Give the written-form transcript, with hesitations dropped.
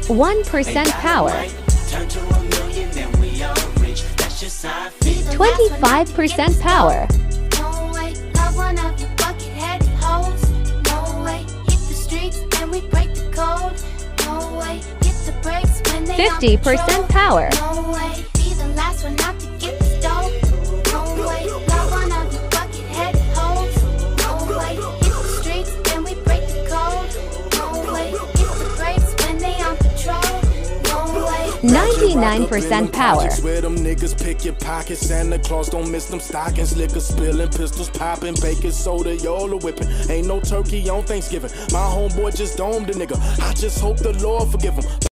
1% power. 25% power. 50% power. 99% power. Where them niggas pick your pockets, Santa Claus don't miss them stockings, liquor spilling, pistols popping, baking soda, Yola whipping. Ain't no turkey on Thanksgiving. My homeboy just domed a nigga. I just hope the Lord forgive him.